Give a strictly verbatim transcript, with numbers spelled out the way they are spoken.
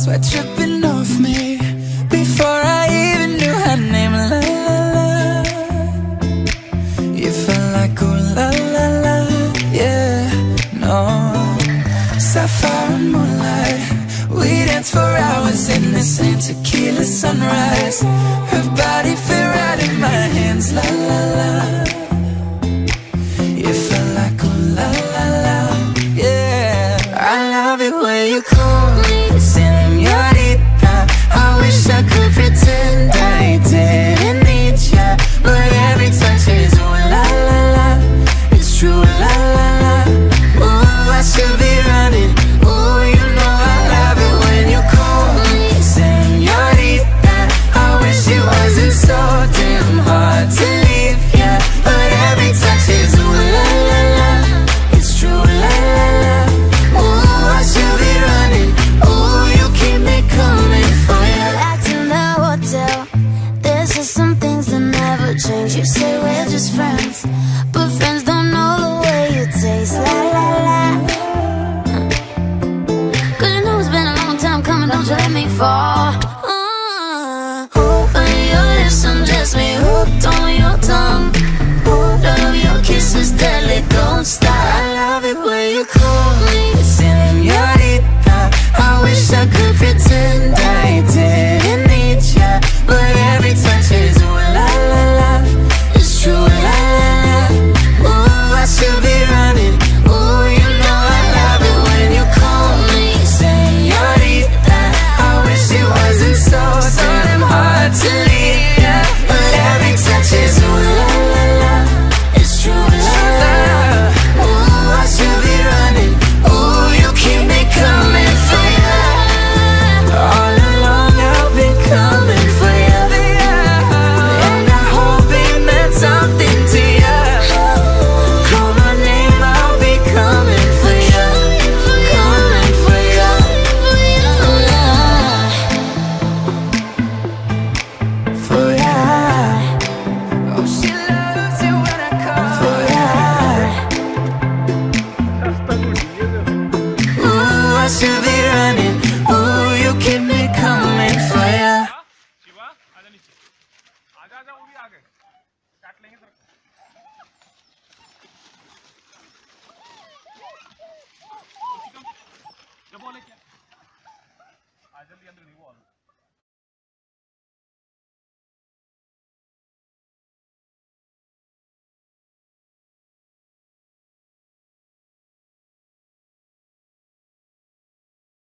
sweat dripping off me before I even knew her name. La la la, you felt like ooh la la la, yeah, no. Sapphire and moonlight, we danced for hours in the same tequila sunrise. Her body fit right in my hands. La la la, you felt like ooh la la la, yeah. I love it when you call me señorita. I wish I could pretend I didn't need ya, but every touch is ooh la la la. It's true, la la la. Ooh, I should be running. Ooh, you know I love it when you call me señorita. I wish it wasn't so damn hard to leave ya, but every touch is ooh la la la. It's true, la la la. Ooh, I should be running. Ooh, you keep me coming for ya. Back in the hotel, there's just some things that never change. You say we're just friends, but friends don't know the way you taste. La la la. Cause you know it's been a long time coming, don't you let me fall. uh, Open your lips and just me hooked on your tongue. Oh, love your kisses deadly, don't stop. I love it when you call me señorita. I wish I could pretend I didn't need ya, but every touch is ooh la la la. It's true, la la la. Ooh, I should be running. Ooh, you know I love it when you call me señorita. I wish it wasn't so so damn hard to leave ya, but every touch is ooh la la la. It's true, la la la. Ooh, I should be running. Ooh, you keep me coming for ya. All along I've been coming for ya, and I hope it meant something to ya. Call my name, I'll be coming for ya, coming for ya, for ya. Oh, she loves it when I call for ya. Ooh, I should be running. Ooh, you keep me coming for ya. Shiva आजा नीचे आजा आजा वो भी आ गए काट लेंगे तेरे को जब बोले क्या आ जल्दी अंदर नहीं वो